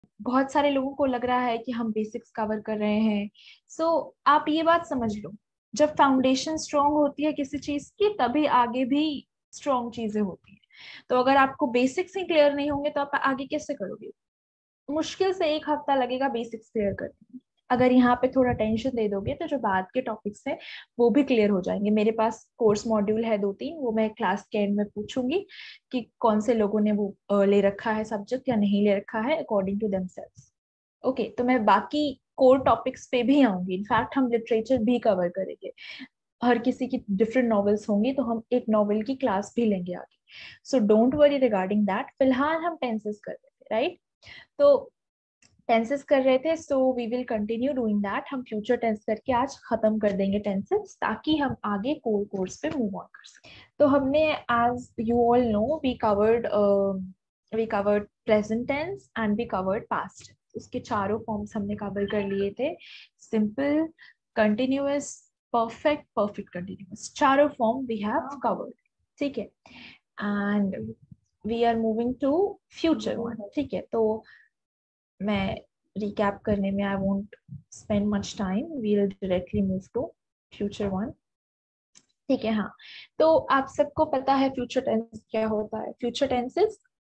बहुत सारे लोगों को लग रहा है कि हम बेसिक्स कवर कर रहे हैं। आप ये बात समझ लो, जब फाउंडेशन स्ट्रांग होती है किसी चीज की, तभी आगे भी स्ट्रांग चीजें होती हैं। तो अगर आपको बेसिक्स ही क्लियर नहीं होंगे तो आप आगे कैसे करोगे? मुश्किल से 1 हफ्ता लगेगा बेसिक्स क्लियर करने में। अगर यहाँ पे थोड़ा टेंशन दे दोगे तो जो बाद के टॉपिक्स हैं वो भी क्लियर हो जाएंगे। मेरे पास कोर्स मॉड्यूल है 2-3, वो मैं क्लास के एंड में पूछूंगी कि कौन से लोगों ने वो ले रखा है सब्जेक्ट या नहीं ले रखा है, अकॉर्डिंग टू देमसेल्व्स। ओके, तो मैं बाकी कोर टॉपिक्स पे भी आऊंगी। इनफैक्ट हम लिटरेचर भी कवर करेंगे। हर किसी की डिफरेंट नॉवेल्स होंगी तो हम एक नॉवेल की क्लास भी लेंगे आगे। So don't worry regarding that. फिलहाल हम टेंसेस कर रहे थे, राइट? तो टेंसेस कर रहे थे, so we will continue doing that. हम फ्यूचर टेंस करके आज खत्म कर देंगे टेंसेस, ताकि हम आगे कोर कोर्स पे मूव ऑन कर सकें। तो हमने, as you all know, we covered present tense and we covered past tense. उसके चारों फॉर्म्स हमने कवर कर लिए थे। Simple, continuous, perfect, perfect continuous, चारों फॉर्म वी हैव कवर्ड। ठीक है, and we are moving to future one. ठीक है, तो मैं रिकैप करने में I won't spend much time, we will directly move to future one. ठीक है, हाँ। तो आप सबको पता है फ्यूचर टेंस क्या होता है? फ्यूचर टेंसेस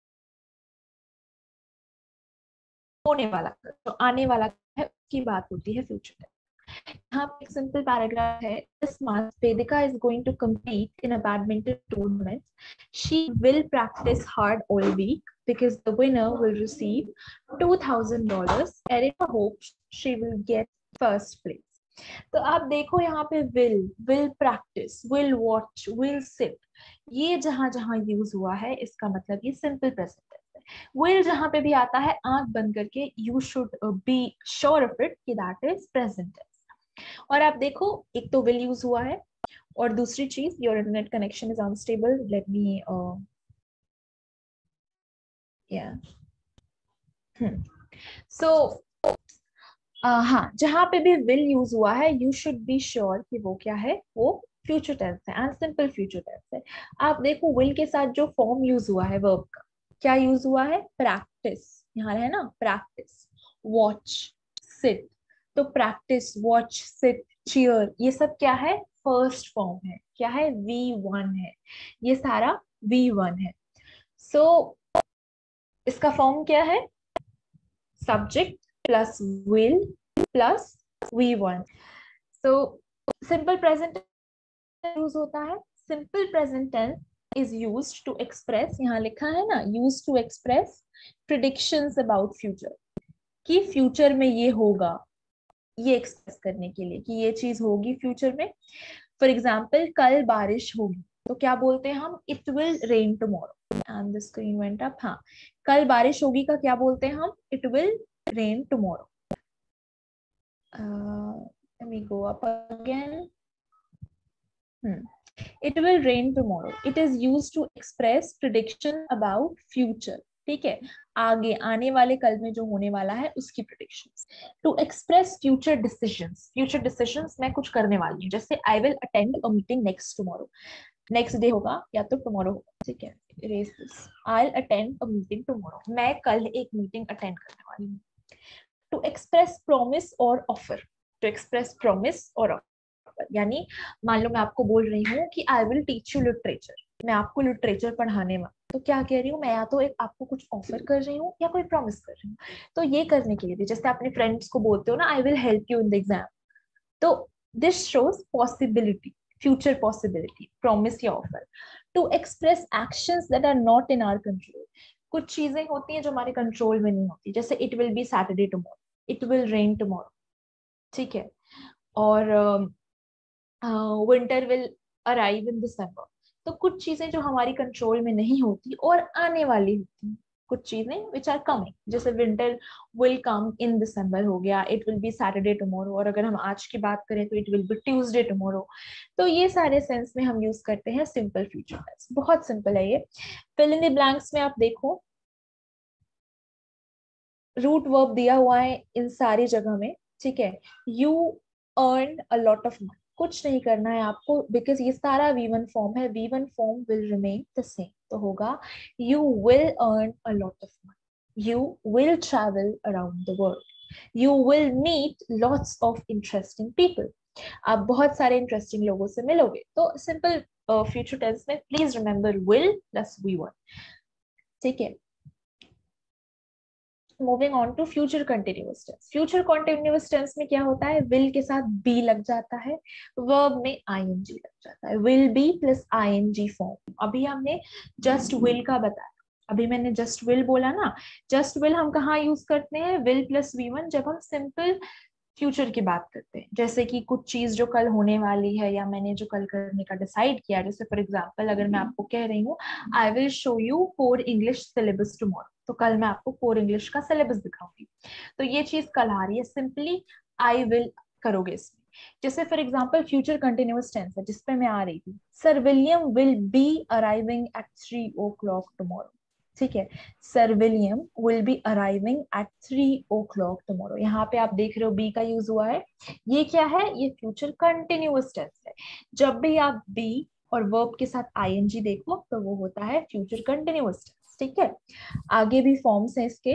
होने वाला, तो आने वाला है उसकी बात होती है फ्यूचर टेंस। यहाँ पे एक सिंपल पैराग्राफ है। This month Vedika is going to compete in a badminton tournament. She will practice hard all week because the winner will receive $2,000. Erica hopes she will get first place. तो आप देखो यहाँ पे will practice, will watch, will sit, ये जहां जहां use हुआ है इसका मतलब ये सिंपल प्रेजेंट है। will जहां पे भी आता है, आंख बंद करके you should be sure of it कि दैट इज प्रेजेंट। और आप देखो, एक तो विल यूज हुआ है, और दूसरी चीज, your internet connection is unstable, let me या सो हाँ, जहां पे भी विल यूज हुआ है यू शुड बी श्योर कि वो क्या है, वो फ्यूचर टेंस है एंड सिंपल फ्यूचर टेंस है। आप देखो विल के साथ जो फॉर्म यूज हुआ है वर्ब का, क्या यूज हुआ है? प्रैक्टिस। यहाँ है ना, प्रैक्टिस, वॉच, सिट। तो प्रैक्टिस, वॉच, सिट, चीयर, ये सब क्या है? फर्स्ट फॉर्म है। क्या है? V1 है। ये सारा V1 है। सो इसका फॉर्म क्या है? Subject plus will plus V1। So simple present use होता है। Simple present tense is used to express, यहाँ लिखा है ना, use to express predictions about future, कि फ्यूचर में ये होगा, ये एक्सप्रेस करने के लिए कि ये चीज होगी फ्यूचर में। फॉर एग्जाम्पल, कल बारिश होगी तो क्या बोलते हैं हम? It will rain tomorrow. And the screen went up. हाँ, कल बारिश होगी का क्या बोलते हैं हम? It will rain tomorrow. let me go up again. It will rain tomorrow. It is used to express prediction about future. ठीक है, आगे आने वाले कल में जो होने वाला है उसकी predictions. To express future decisions, future decisions मैं कुछ करने वाली हूँ, जैसे I will attend a meeting next tomorrow. Next day होगा या तो टुमारो होगा। ठीक है, erase this. I'll attend a meeting tomorrow. मैं कल एक मीटिंग अटेंड करने वाली हूँ। टू एक्सप्रेस प्रॉमिस और ऑफर, टू एक्सप्रेस प्रॉमिस और ऑफर, यानी मान लो मैं आपको बोल रही हूँ कि I will teach you literature, मैं आपको लिटरेचर पढ़ाने वाली, तो क्या कह रही हूँ मैं? या तो एक आपको कुछ ऑफर कर रही हूँ या कोई प्रॉमिस कर रही हूँ। तो ये करने के लिए भी, जैसे अपने फ्रेंड्स को बोलते हो ना, I will help you in the exam, तो this shows possibility, future possibility, promise या offer. To express actions that are not in our control, कुछ चीजें होती हैं जो हमारे कंट्रोल में नहीं होती, जैसे it will be Saturday tomorrow, it will rain tomorrow. ठीक है, और winter will arrive in December. तो कुछ चीजें जो हमारी कंट्रोल में नहीं होती और आने वाली होती, कुछ चीजें विच आर कमिंग, जैसे winter will come in December हो गया, it will be Saturday tomorrow, और अगर हम आज की बात करें तो it will be Tuesday tomorrow. तो ये सारे सेंस में हम यूज करते हैं सिंपल फ्यूचर टेंस। बहुत सिंपल है ये। फिल इन द ब्लैंक्स में आप देखो, रूट वर्ब दिया हुआ है इन सारी जगह में। ठीक है, you earn a lot of money, कुछ नहीं करना है आपको, बिकॉज ये सारा V1 फॉर्म है। V1 form will remain the same, तो होगा you will earn a lot of money. You will travel around the world. You will meet lots of interesting people. आप बहुत सारे इंटरेस्टिंग लोगों से मिलोगे. तो सिंपल फ्यूचर टेंस में please remember will plus V one. ठीक है. Moving on to future continuous tense. Future continuous tense में क्या होता है, विल के साथ बी लग जाता है, वर्ब में आईएनजी लग जाता है. Will be plus ING form. अभी हमने जस्ट विल का बताया. अभी मैंने जस्ट विल बोला ना. जस्ट विल हम कहाँ यूज करते हैं, विल प्लस वी वन, जब हम सिंपल फ्यूचर की बात करते हैं. जैसे कि कुछ चीज जो कल होने वाली है या मैंने जो कल करने का डिसाइड किया. जैसे फॉर एग्जांपल अगर मैं आपको कह रही हूँ I will show you core English syllabus tomorrow, तो कल मैं आपको कोर इंग्लिश का सिलेबस दिखाऊंगी. तो ये चीज कल आ रही है, सिंपली आई विल करोगे इसमें. जैसे for example future continuous tense है जिसपे मैं आ रही थी, sir William will be arriving at 3 o'clock tomorrow. ठीक है. Sir William will be arriving at 3 o'clock tomorrow. यहाँ पे आप देख रहे हो बी का यूज हुआ है. ये क्या है, ये फ्यूचर कंटिन्यूअस टेंस है. जब भी आप बी और वर्ब के साथ आईएनजी देखो तो वो होता है फ्यूचर कंटिन्यूअस टेंस. ठीक है. आगे भी फॉर्म्स हैं इसके.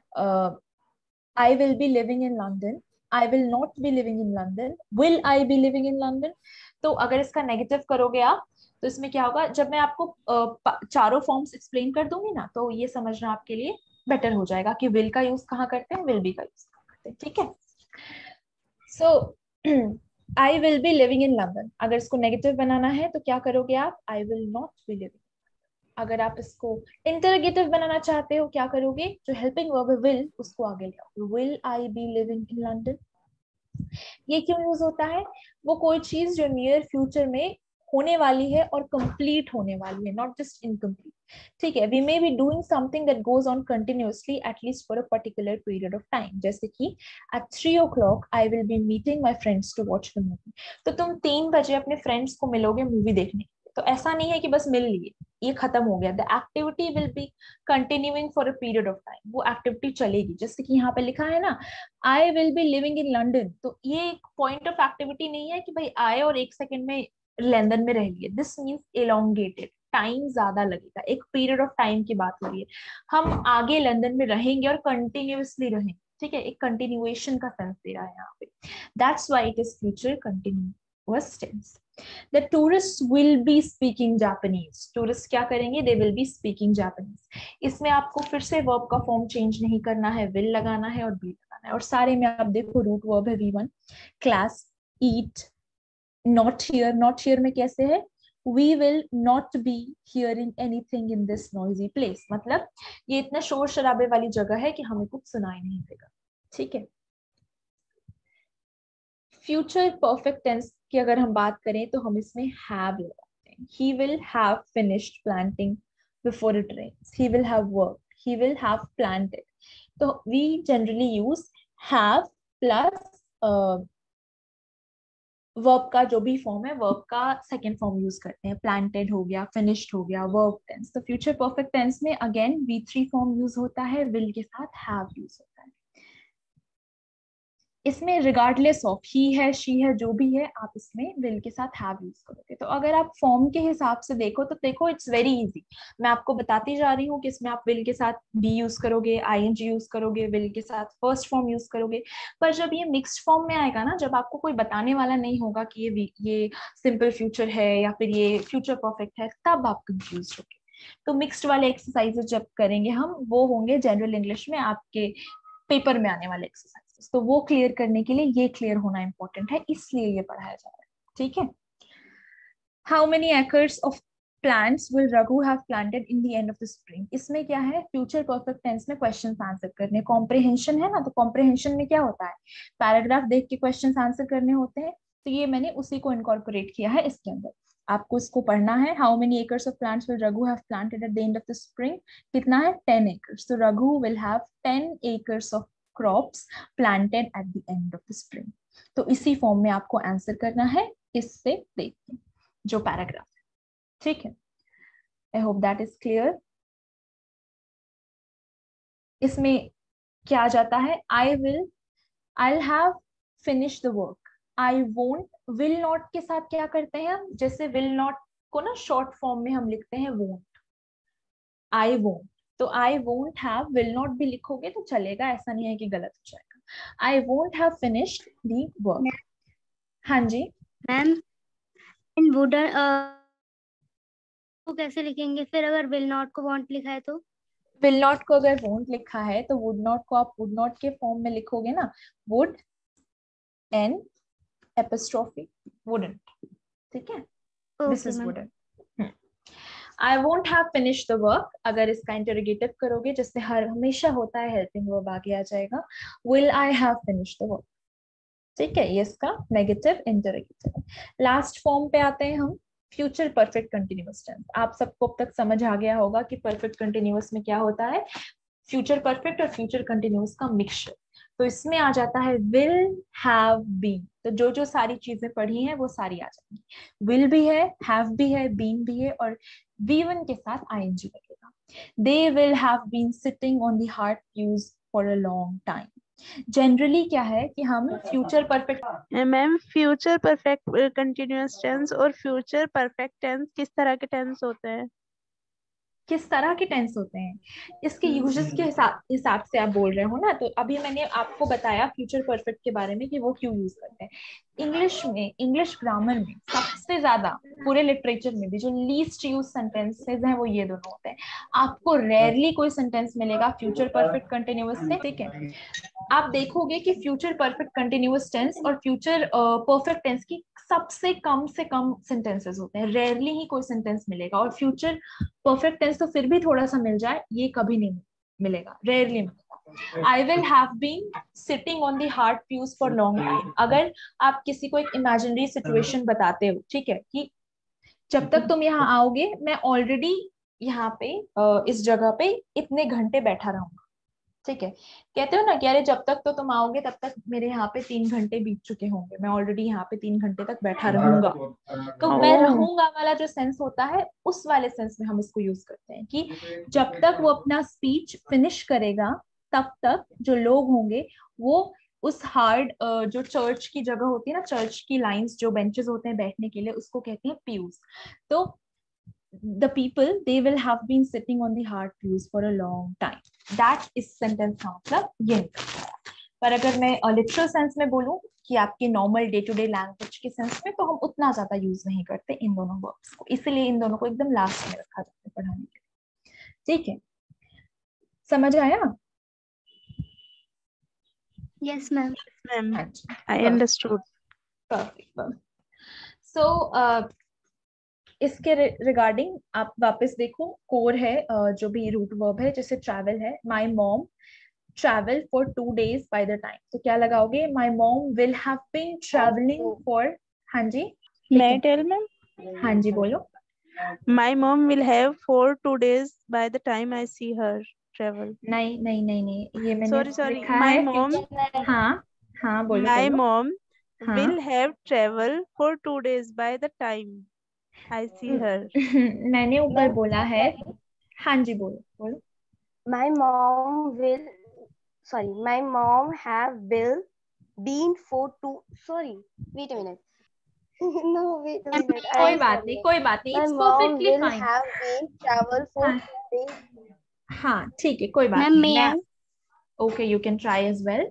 I will be living in London, I will not be living in London, will I be living in London. तो अगर इसका नेगेटिव करोगे आप तो इसमें क्या होगा, जब मैं आपको चारों फॉर्म्स एक्सप्लेन कर दूंगी ना तो ये समझना आपके लिए बेटर हो जाएगा कि विल का यूज कहाँ करते हैं, विल बी का यूज कहाँ करते हैं. ठीक है. So I will be living in London, अगर इसको नेगेटिव बनाना है तो क्या करोगे आप, I will not be living. अगर आप इसको इंटरोगेटिव बनाना चाहते हो क्या करोगे, जो हेल्पिंग वर्ब है विल उसको आगे ले आओ, will I be living in London. ये क्यों यूज होता है, वो कोई चीज जो नियर फ्यूचर में होने वाली है और कंप्लीट होने वाली है, नॉट जस्ट इनकम्प्लीट. ठीक है. We may be doing something that goes on continuously at least for a particular period of time. जैसे कि at 3 o'clock I will be meeting my friends to watch the movie. तो तुम 3 बजे अपने friends को मिलोगे मूवी देखने. तो ऐसा नहीं है कि बस मिल लिए, ये खत्म हो गया. The activity will be continuing for a period of time. वो एक्टिविटी चलेगी. जैसे कि यहाँ पे लिखा है ना, I will be living in London, तो ये एक पॉइंट ऑफ एक्टिविटी नहीं है कि भाई आए और 1 सेकंड में लंदन में रह लिए. दिस मीन्स एलोंगेटेड, टाइम ज्यादा लगेगा, एक पीरियड ऑफ टाइम की बात हो रही है. हम आगे लंदन में रहेंगे और कंटिन्यूअसली रहेंगे. ठीक है. एक कंटिन्यूएशन का सेंस दे रहा है यहाँ पे. That's why it is future continuous tense. The tourists will be speaking Japanese. Tourist क्या करेंगे, they will be speaking Japanese. इसमें आपको फिर से वर्ब का फॉर्म चेंज नहीं करना है, will लगाना है और be लगाना है. और सारे में आप देखो रूट वर्ब है V1. Class, eat, not here. not here में कैसे है, we will not be hearing anything in this noisy place. मतलब ये इतना शोर शराबे वाली जगह है कि हमें कुछ सुनाई नहीं देगा. ठीक है. फ्यूचर परफेक्ट टेंस की अगर हम बात करें तो हम इसमें हैव लगाते हैं. He will have finished planting before it rains. He will have worked, he will have planted. तो we generally use have plus verb का जो भी फॉर्म है वर्ब का सेकेंड फॉर्म यूज करते हैं. प्लांटेड हो गया, फिनिश्ड हो गया, वर्ब टेंस. तो फ्यूचर परफेक्ट टेंस में अगेन V3 फॉर्म यूज होता है, विल के साथ हैव यूज होता है. इसमें रिगार्डलेस ऑफ ही है, शी है, जो भी है, आप इसमें विल के साथ हैव यूज करोगे. तो अगर आप फॉर्म के हिसाब से देखो तो देखो इट्स वेरी इजी. मैं आपको बताती जा रही हूँ कि इसमें आप विल के साथ बी यूज करोगे, आईएनजी यूज करोगे, विल के साथ फर्स्ट फॉर्म यूज करोगे. पर जब ये मिक्स्ड फॉर्म में आएगा ना, जब आपको कोई बताने वाला नहीं होगा कि ये सिंपल फ्यूचर है या फिर ये फ्यूचर परफेक्ट है, तब आप कंफ्यूज होगे. तो मिक्स्ड वाले एक्सरसाइजेस जब करेंगे हम, वो होंगे जनरल इंग्लिश में आपके पेपर में आने वाले एक्सरसाइजेस. तो वो क्लियर करने के लिए ये क्लियर होना इंपॉर्टेंट है, इसलिए ये पढ़ाया जा रहा है. ठीक है. How many acres of plants will Raghu have planted in the end of the spring. इसमें क्या है, फ्यूचर परफेक्ट टेंस में क्वेश्चन आंसर करने. कॉम्प्रिहेंशन है ना, तो कॉम्प्रिहेंशन में क्या होता है, पैराग्राफ देख के क्वेश्चन आंसर करने होते हैं. तो ये मैंने उसी को इनकॉर्पोरेट किया है इसके अंदर. आपको इसको पढ़ना है. How many acres of plants will Raghu have planted at the end of the spring. कितना है, 10 एकर्स. तो Raghu will have 10 acres of crops planted at the end of the spring. तो इसी फॉर्म में आपको आंसर करना है इससे देख के जो पैराग्राफ है. ठीक है. I hope that is clear. इसमें क्या आ जाता है, I will, I have finish the work. I won't, will not के साथ क्या करते हैं हम, जैसे विल नॉट को ना शॉर्ट फॉर्म में हम लिखते हैं वोंट, आई वोंट. तो I won't have, will not भी लिखोगे तो चलेगा, ऐसा नहीं है कि गलत हो जाएगा। I won't have finished the work. हाँ जी मैम, इन वुडन को कैसे लिखेंगे फिर, अगर विल नॉट को वांट लिखा है तो? विल नॉट को अगर वोंट लिखा है तो वुड नॉट को आप वुड नॉट के फॉर्म में लिखोगे ना, वुड एन एपिस्ट्रोफी वुडंट, ठीक है, this okay is ma'am. Wouldn't. I won't have finish the work, अगर इसका इंटरोगेटिव करोगे जिससे हर हमेशा होता है हेल्पिंग वर्ब आगे आ जाएगा, will I have finish the work, ठीक है, ये इसका नेगेटिव इंटरोगेटिव। लास्ट फॉर्म पे आते हैं हम, फ्यूचर परफेक्ट कंटिन्यूअस टेंस। आप सबको अब तक समझ आ गया होगा कि परफेक्ट कंटिन्यूअस में क्या होता है, फ्यूचर परफेक्ट और फ्यूचर कंटिन्यूअस का मिक्सचर। तो इसमें आ जाता है विल हैव बीन, तो जो जो सारी चीजें पढ़ी हैं वो सारी आ जाएंगी। विल भी है, हैव भी है, बीन भी है, और V1 के साथ आईएनजी लगेगा। They will have been sitting on the hard pews for a long time. Generally क्या है कि हम future perfect, ma'am future perfect continuous tense और फ्यूचर परफेक्ट टेंस किस तरह के टेंस होते हैं? किस तरह के टेंस होते हैं, इसके यूजेस के हिसाब से आप बोल रहे हो ना, तो अभी मैंने आपको बताया फ्यूचर परफेक्ट के बारे में कि वो क्यों यूज करते हैं। इंग्लिश में, इंग्लिश ग्रामर में सबसे ज्यादा पूरे लिटरेचर में भी जो लीस्ट यूज सेंटेंसेस हैं वो ये दोनों होते हैं। आपको रेयरली कोई सेंटेंस मिलेगा फ्यूचर परफेक्ट कंटिन्यूअस से, ठीक है। आप देखोगे कि फ्यूचर परफेक्ट कंटिन्यूअस टेंस और फ्यूचर परफेक्ट टेंस की सबसे कम से कम सेंटेंसेस होते हैं, रेयरली ही कोई सेंटेंस मिलेगा। और फ्यूचर परफेक्ट टेंस तो फिर भी थोड़ा सा मिल जाए, ये कभी नहीं मिलेगा, रेयरली मिलेगा। I will have been sitting on the hard pews for long time, अगर आप किसी को एक इमेजिनरी सिचुएशन बताते हो, ठीक है, कि जब तक तुम यहाँ आओगे मैं ऑलरेडी यहाँ पे इस जगह पे इतने घंटे बैठा रहूंगा, ठीक है। कहते हो ना कि अरे जब तक तो तुम आओगे तब तक मेरे यहाँ पे 3 घंटे बीत चुके होंगे, मैं ऑलरेडी यहाँ पे 3 घंटे तक बैठा रहूंगा। तो मैं ओह, रहूंगा वाला जो सेंस होता है उस वाले सेंस में हम इसको यूज करते हैं कि जब तक वो अपना स्पीच फिनिश करेगा तब तक जो लोग होंगे वो उस हार्ड, जो चर्च की जगह होती है ना, चर्च की लाइंस जो बेंचेस होते हैं बैठने के लिए, उसको कहते हैं pews। तो the people they will have been sitting on the hard pews for a long time, that is sentence का मतलब ये निकलता है। पर अगर मैं लिटरल सेंस में बोलूं कि आपके normal day to day language के सेंस में, तो हम उतना ज्यादा यूज नहीं करते इन दोनों वर्ब्स को, इसलिए इन दोनों को एकदम लास्ट में रखा जाता है पढ़ाने के लिए, ठीक है। समझ आया? Yes ma'am. मैम हाँ जी, आई अंडरस्टूड। परफेक्ट। सो इसके रिगार्डिंग आप वापस देखो, कोर है, जो भी रूट वर्ब है, जैसे ट्रैवल है, my mom travel for 2 days by the time, तो क्या लगाओगे, my mom will have been travelling for, हाँ जी मैं लिखें, टेल मैम, हाँ जी बोलो। My mom will have for 2 days by the time I see her travel. नहीं नहीं नहीं नहीं, ये मैंने सॉरी सॉरी, लिखा माई है मॉम, फ्यूचर, हाँ हाँ बोलो माई बोलो। मॉम हाँ will have travel for 2 days by the time I see her. मैंने ऊपर मैम बोला है, हाँ जी बोलो बोलो। my mom will my mom have will been for two sorry wait a minute no wait a minute I कोई am बात नहीं, sorry कोई बात नहीं, my it's mom perfectly will fine. have been travel for हाँ 2 days हाँ ठीक है, कोई बात मैम नहीं, मे मैं, I? Okay you can try as well.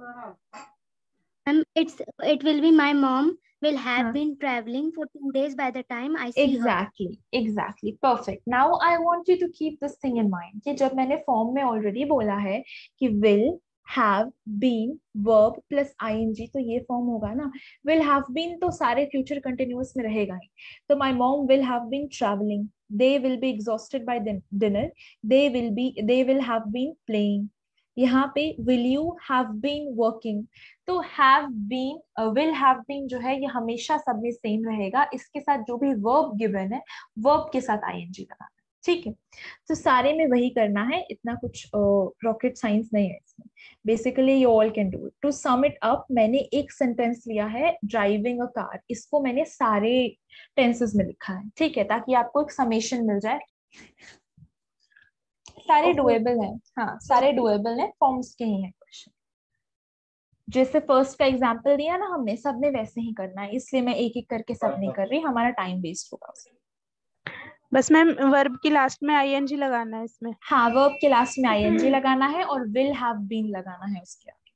Ma'am it will be my mom will have हाँ been traveling for 2 days by the time I see her. Exactly perfect. Now I want you to keep this thing in mind कि जब मैंने form में already बोला है कि will have been verb plus I N G, तो ये फॉर्म होगा ना, विल हैव बीन तो सारे फ्यूचर कंटिन्यूअस में रहेगा ही। तो my mom will have been travelling, they will be exhausted by dinner, they will have been playing. यहाँ पे will you have been working, तो have been, will have been जो है ये हमेशा सब में सेम रहेगा, इसके साथ जो भी वर्ब गिवन है वर्ब के साथ आईएनजी लगाना है, ठीक है। तो सारे में वही करना है, इतना कुछ रॉकेट साइंस नहीं है इसमें, basically you all can do it. To sum it up, मैंने एक सेंटेंस लिया है ड्राइविंग अ कार, इसको मैंने सारे टेंसेस में लिखा है, ठीक है, ताकि आपको एक समेशन मिल जाए। सारे डुएबल हैं, हाँ सारे डुएबल हैं, फॉर्म्स के ही हैं क्वेश्चन। जैसे फर्स्ट का एग्जांपल दिया ना हमने, सब में वैसे ही करना है, इसलिए मैं एक एक करके सब नहीं कर रही, हमारा टाइम वेस्ट होगा उसमें। बस मैम वर्ब की लास्ट में आईएनजी लगाना है इसमें। हाँ, वर्ब के लास्ट में आईएनजी लगाना है और विल हैव बीन लगाना है उसके आगे,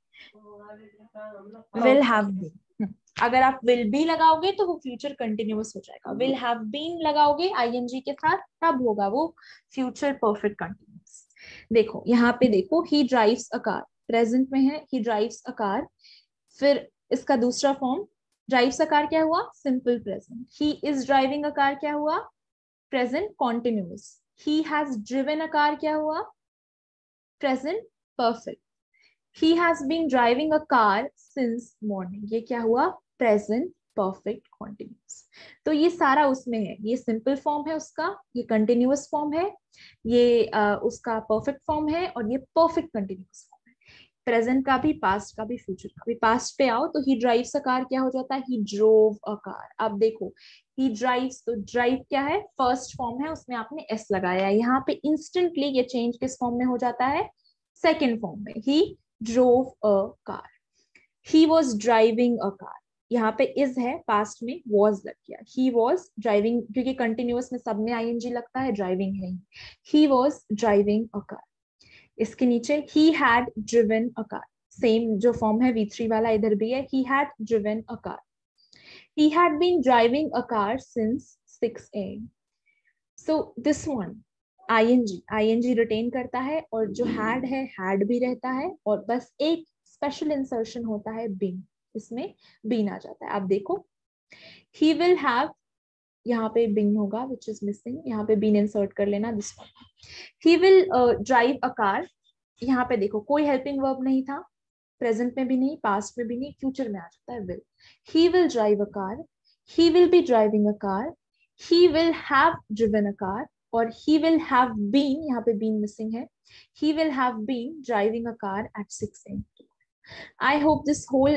विल हैव बीन। अगर आप विल बी लगाओगे तो वो फ्यूचर कंटिन्यूअस हो जाएगा, विल हैव बीन लगाओगे आईएनजी के साथ तब होगा वो फ्यूचर परफेक्ट कंटिन्यूअस। देखो यहाँ पे देखो, he drives a car, present में है ही ड्राइव्स अ कार, फिर इसका दूसरा फॉर्म ड्राइव्स अ कार क्या हुआ, simple present. He is driving a car क्या हुआ, present continuous. He has driven a car क्या हुआ, present perfect. he has been driving a car since morning, ये क्या हुआ, प्रेजेंट परफेक्ट कॉन्टिन्यूअस। तो ये सारा उसमें है, ये सिंपल फॉर्म है उसका, ये कंटिन्यूअस फॉर्म है, ये उसका परफेक्ट फॉर्म है और ये परफेक्ट कंटिन्यूअस फॉर्म है। प्रेजेंट का भी, पास्ट का भी, फ्यूचर का भी। पास्ट पे आओ तो ही ड्राइव्स अ कार क्या हो जाता है, ही ड्रोव अ कार। अब देखो ही ड्राइव्स, तो ड्राइव क्या है, फर्स्ट फॉर्म है, उसमें आपने एस लगाया है। यहाँ पे इंस्टेंटली ये चेंज किस फॉर्म में हो जाता है, सेकेंड फॉर्म में। ही drove a car, he was driving a car, यहाँ पे is है, पास्ट में was लग गया, he was driving, क्योंकि कंटिन्यूअस में सब में ing लगता है, ड्राइविंग है, he was driving a car। इसके नीचे he had driven a car, same जो फॉर्म है V3 वाला इधर भी है, he had driven a car, he had been driving a car since 6 AM। so this one ing retain करता है और जो हैड है हैड भी रहता है और बस एक स्पेशल इंसर्शन होता है बीन, इसमें बीन आ जाता है। आप देखो ही विल हैव, यहाँ पे बीन होगा विच इज मिसिंग, यहाँ पे बीन इंसर्ट कर लेना this one. He will drive a car, यहाँ पे देखो कोई हेल्पिंग वर्ब नहीं था, प्रेजेंट में भी नहीं, पास्ट में भी नहीं, फ्यूचर में आ जाता है will. He will drive a car, he will be driving a car, he will have driven a car, और he will have been, यहाँ पे been missing है, he will have been driving a car at 6 AM। I hope this whole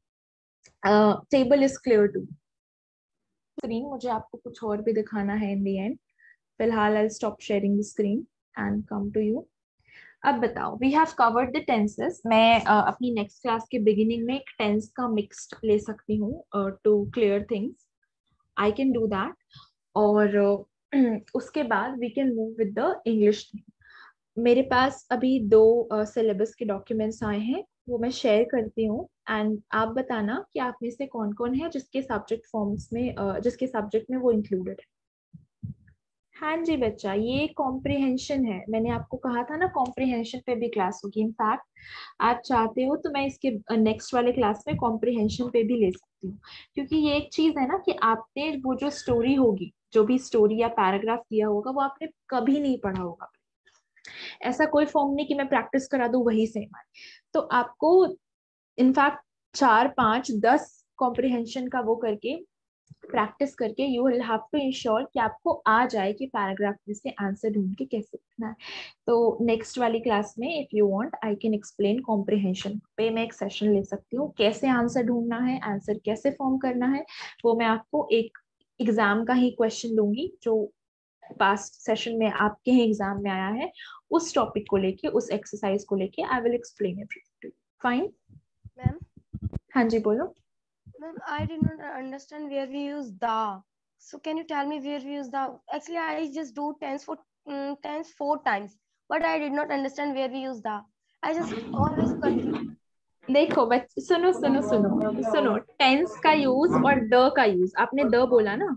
table is clear to you। Screen मुझे आपको कुछ और भी दिखाना है in the end। फिलहाल I'll stop sharing the screen and come to you। अब बताओ, we have covered the tenses। मैं अपनी next class के beginning में एक tense का mixed ले सकती हूँ to clear things, I can do that। और उसके बाद we can move with the English. मेरे पास अभी 2 सिलेबस के डॉक्यूमेंट्स आए हैं, वो मैं शेयर करती हूँ एंड आप बताना कि आप में से कौन कौन है जिसके सब्जेक्ट फॉर्म्स में जिसके सब्जेक्ट में वो इंक्लूडेड है। हाँ जी बच्चा, ये कॉम्प्रिहेंशन है, मैंने आपको कहा था ना कॉम्प्रिहेंशन पे भी क्लास होगी। इनफैक्ट आप चाहते हो तो मैं इसके नेक्स्ट वाले क्लास में कॉम्प्रिहेंशन पे भी ले सकती हूँ, क्योंकि ये एक चीज है ना कि आपने वो जो स्टोरी होगी, जो भी स्टोरी या पैराग्राफ दिया होगा, वो आपने कभी नहीं पढ़ा होगा। ऐसा कोई फॉर्म नहीं कि मैं प्रैक्टिस करा दूं वही सेम आए, तो आपको इनफैक्ट 4, 5, 10 कॉम्प्रिहेंशन का वो करके प्रैक्टिस करके you will have to ensure कि आपको आ जाए कि पैराग्राफ में से आंसर ढूंढ के कैसे लिखना है। तो नेक्स्ट वाली क्लास में if you want I can explain comprehension पे, मैं एक सेशन ले सकती हूँ, कैसे आंसर ढूंढना है, आंसर कैसे फॉर्म करना है, वो मैं आपको एक एग्जाम का ही क्वेश्चन दूंगी जो पास्ट सेशन में आपके ही एग्जाम में आया है, उस टॉपिक को लेके, उस एक्सरसाइज को लेके I will explain everything. Fine ma'am? हाँ जी बोलो। Ma'am, I did not understand where we use the. So can you tell me where we use the? Actually, I just do tense 4 times, but I did not understand where we use the. I just always confused. देखो बच्चे, सुनो सुनो सुनो सुनो, tense का use और the का use, आपने द बोला ना,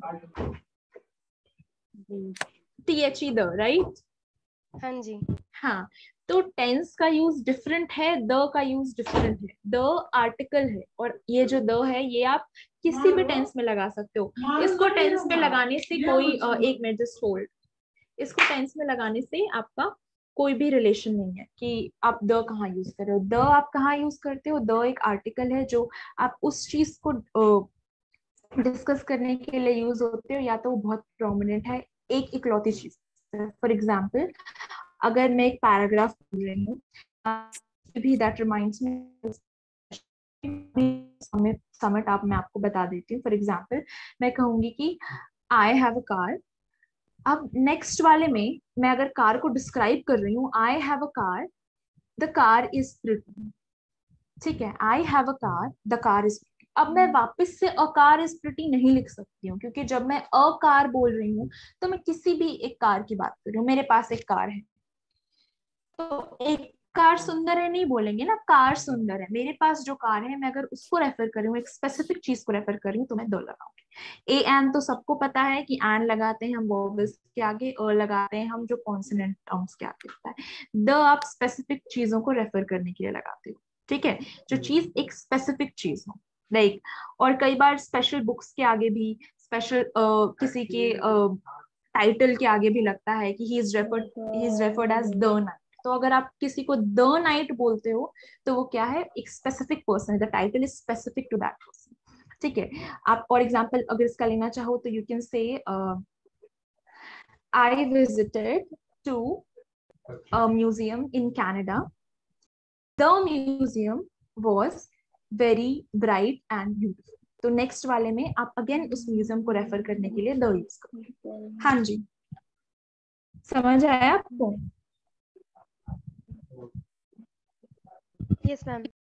THE द, राइट? हाँ जी। हाँ, तो टेंस का यूज डिफरेंट है, द का यूज डिफरेंट है। द आर्टिकल है और ये जो द है ये आप किसी भी टेंस में लगा सकते हो। इसको टेंस में लगाने से कोई एक मिनट जस्ट होल्ड, इसको टेंस में लगाने से आपका कोई भी रिलेशन नहीं है कि आप द कहाँ यूज कर रहे हो। द आप कहाँ यूज करते हो, द एक आर्टिकल है जो आप उस चीज को डिस्कस करने के लिए यूज होते हो, या तो वो बहुत प्रोमिनेंट है, एक इकलौती चीज। फॉर एग्जाम्पल अगर मैं एक पैराग्राफ बोल रही हूँ, भी दैट रिमाइंड्स मी समिट आप, मैं आपको बता देती हूँ। फॉर एग्जाम्पल मैं कहूंगी कि आई हैव अ कार। अब नेक्स्ट वाले में मैं अगर कार को डिस्क्राइब कर रही हूँ, I have a car, the car is pretty, ठीक है, I have a car, the car is pretty. अब मैं वापस से अ कार इज प्रिटी नहीं लिख सकती हूँ, क्योंकि जब मैं अ कार बोल रही हूँ तो मैं किसी भी एक कार की बात कर रही हूँ। मेरे पास एक कार है, तो एक कार सुंदर है नहीं बोलेंगे ना, कार सुंदर है। मेरे पास जो कार है, मैं अगर उसको रेफर कर रही हूँ, एक स्पेसिफिक चीज को रेफर कर रही हूँ, तो मैं द लगाऊंगी। ए एन तो सबको पता है कि एन लगाते हैं हम वोवेल्स के आगे, अ लगाते हैं हम जो कॉन्सोनेंट टर्म्स के आगे होता है। द आप स्पेसिफिक चीजों को रेफर करने के लिए लगाते हो, ठीक है, जो चीज एक स्पेसिफिक चीज हो, लाइक। और कई बार स्पेशल बुक्स के आगे भी, स्पेशल किसी के टाइटल के आगे भी लगता है कि he is referred as the knight. तो अगर आप किसी को द नाइट बोलते हो तो वो क्या है, एक स्पेसिफिक पर्सन है, the title is specific to that person, ठीक है। आप और एग्जांपल अगर इसका लेना चाहो तो you can say I visited to a museum in Canada, the museum was very bright and beautiful. तो नेक्स्ट वाले में आप अगेन उस म्यूजियम को रेफर करने के लिए द यूज करोगे। हाँ जी, समझ आया आपको? Yes, ma'am.